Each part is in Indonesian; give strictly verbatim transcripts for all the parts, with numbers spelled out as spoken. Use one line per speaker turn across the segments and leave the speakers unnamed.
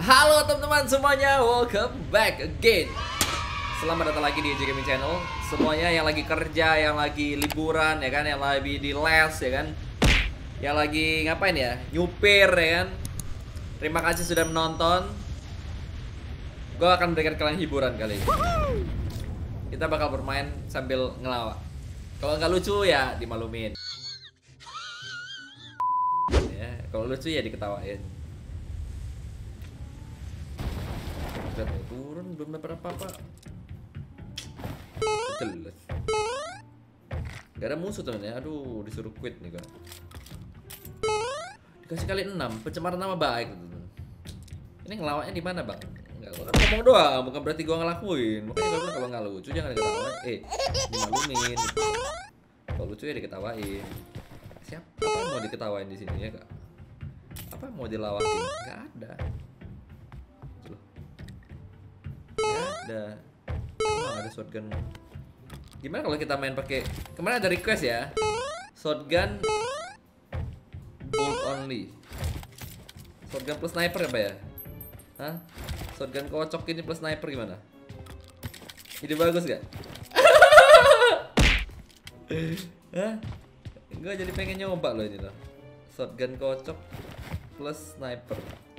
Halo teman-teman semuanya, welcome back again. Selamat datang lagi di E J Gaming Channel. Semuanya yang lagi kerja, yang lagi liburan ya kan, yang lagi di les ya kan, yang lagi ngapain ya, nyupir ya kan. Terima kasih sudah menonton. Gue akan berikan kalian hiburan kali ini. Kita bakal bermain sambil ngelawak. Kalau nggak lucu ya dimalumin. Ya, kalau lucu ya diketawain. Udah turun belum dapat apa-apa. Jelas. Gak ada musuh temen ya. Aduh, disuruh quit nih kan. Dikasih kali enam, pencemaran nama baik gitu. Ini ngelawaknya di mana, Bang? Enggak, gua kan ngomong doang, bukan berarti gua ngelakuin. Makanya gua bilang kalau nggak lucu jangan diketawain. Eh, dimalumin. Kalau lucu ya diketawain. Siapa yang mau diketawain di sini ya, Kak? Apa yang mau dilawakin? Enggak ada. Nggak ada. Oh, ada shotgun. Gimana kalau kita main pakai, kemarin ada request ya, shotgun bolt only, shotgun plus sniper apa ya? Hah? Shotgun kocok ini plus sniper gimana? Ide bagus gak? Hah? Gue jadi pengen nyoba loh ini loh, shotgun kocok plus sniper.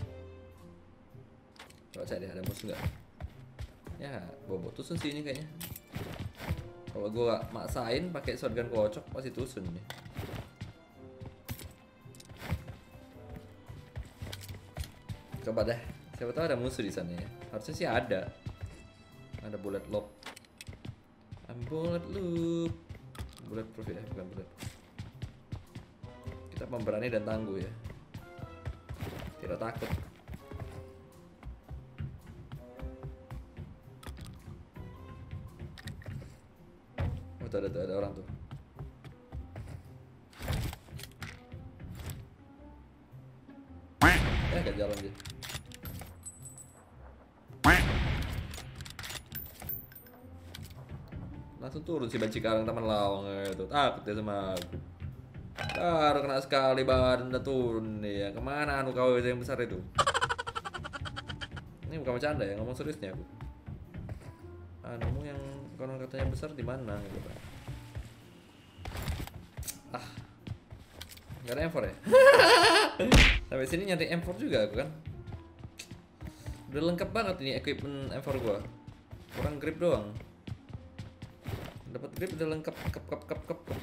Coba cari ada musuh gak? Ya, bobo tusun sih ini kayaknya. Kalau gua maksain pakai shotgun kocok pasti tusun nih. Coba deh, siapa tahu ada musuh di sana ya. Harusnya sih ada. Ada bullet loop. I'm bullet loop. Bullet proof ya, bukan bullet. Kita pemberani dan tangguh ya. Tidak takut. Oh, tuh ada, tuh ada orang tuh. Eh, gak jalan dia. Langsung turun si banci karang teman lawang itu. Takut dia sama aku. Baru kena sekali badan udah turun dia. Kemana anu kau yang besar itu? Ini bukan bercanda ya, ngomong seriusnya aku. Anumu yang konon katanya besar di mana gitu kan? Ah, nggak ada M four ya? Sampai sini nyari M four juga aku kan? Udah lengkap banget ini equipment M four gua. Kurang grip doang. Dapat grip udah lengkap, kep kep kep kep. kep.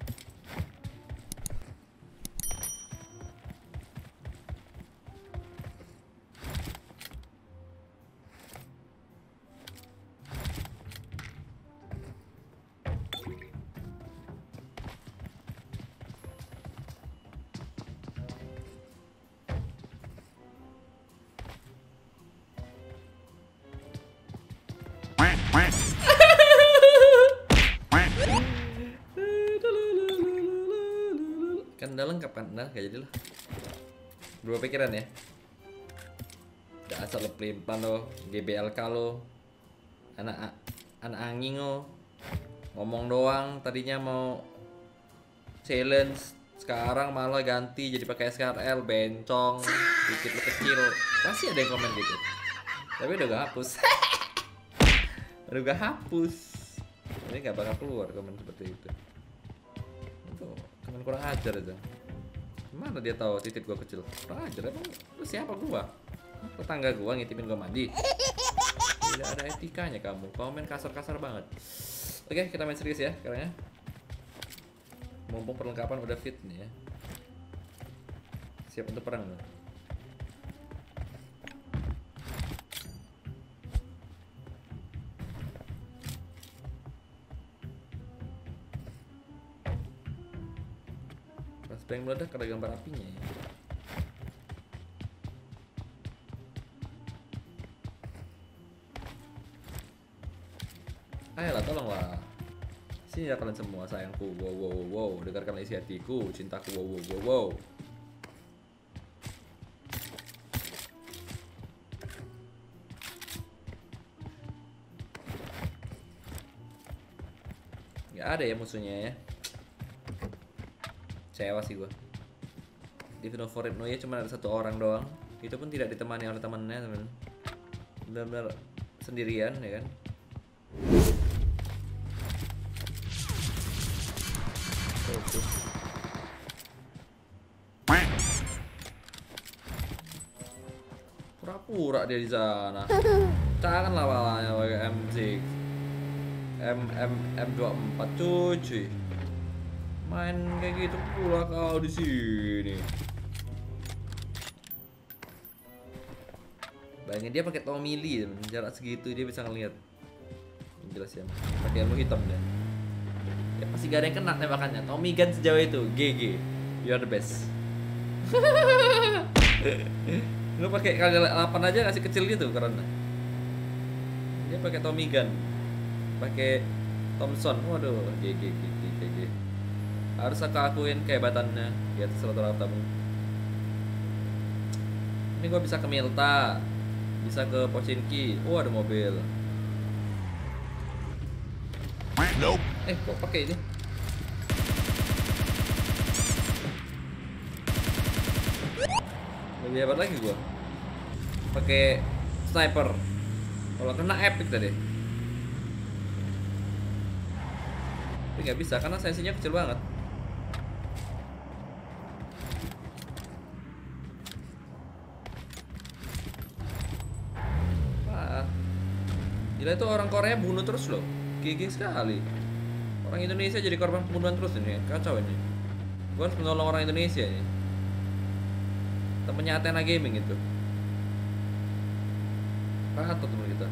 Kan udah lengkap kan? Nah, gak jadi lah. Berubah pikiran ya. Dasar lo pelin-pelan lo, G B L K lo, anak anak angin lo, ngomong doang. Tadinya mau challenge, sekarang malah ganti jadi pakai S K R L, bencong, dikit lo kecil. Pasti ada yang komen gitu. Tapi udah gak hapus. Udah gak hapus. Ini gak bakal keluar komen seperti itu. Itu teman kurang ajar aja. Gimana dia tahu titik gua kecil? Kurang ajar emang. Lu siapa gua? Tetangga gua ngitipin gua mandi. Tidak ada etikanya kamu. Komen kasar-kasar banget. Oke, kita main serius ya sekarang ya. Mumpung perlengkapan udah fit nih ya. Siap untuk perang loh. Pas yang meledak ada gambar apinya ya. Ayolah tolonglah. Sini ya kalian semua sayangku. Wow wow wow wow. Dengarkanlah isi hatiku, cintaku. Wow wow wow wow. Gak ada ya musuhnya ya. Kecewa sih gua. Di Final Four no ya cuma ada satu orang doang. Itu pun tidak ditemani oleh temannya, teman. Benar-benar sendirian ya kan. Oke. Pura-pura dia di sana. Jangan lah walanya pakai M enam. M M M dua puluh empat cuy, cuy. Main kayak gitu pula kau di sini. Bayangin dia pakai Tommy Lee, jarak segitu dia bisa ngelihat. Jelas ya, pakai ilmu hitam deh. Ya pasti gak ada yang kena tembakannya. Tommy Gun sejauh itu, G G. You are the best. Lu pakai kali delapan aja kasih kecil gitu karena dia pakai Tommy Gun, pakai Thompson. Waduh, G G G G G G. Harus aku akuin kehebatannya di atas rata-rata. Ini gua bisa ke Milta, bisa ke Pochinki. Oh, ada mobil.
Nope.
Eh, kok pakai ini? Lebih hebat lagi gua. Pakai sniper. Kalau kena epic tadi. Tapi nggak bisa karena sensinya kecil banget. Wah. Gila itu orang Korea bunuh terus loh. G G sekali. Orang Indonesia jadi korban pembunuhan terus ini, kacau ini. Gua harus menolong orang Indonesia ini. Temennya Athena Gaming itu. Patut temen kita.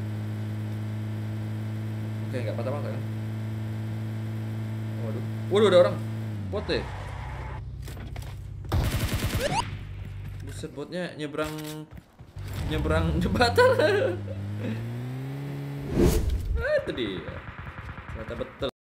Oke, nggak patah-patah kan? Waduh, waduh ada orang. Bot deh. Buset, botnya nyebrang nyebrang jembatan. Ah, itu dia. Ternyata betul.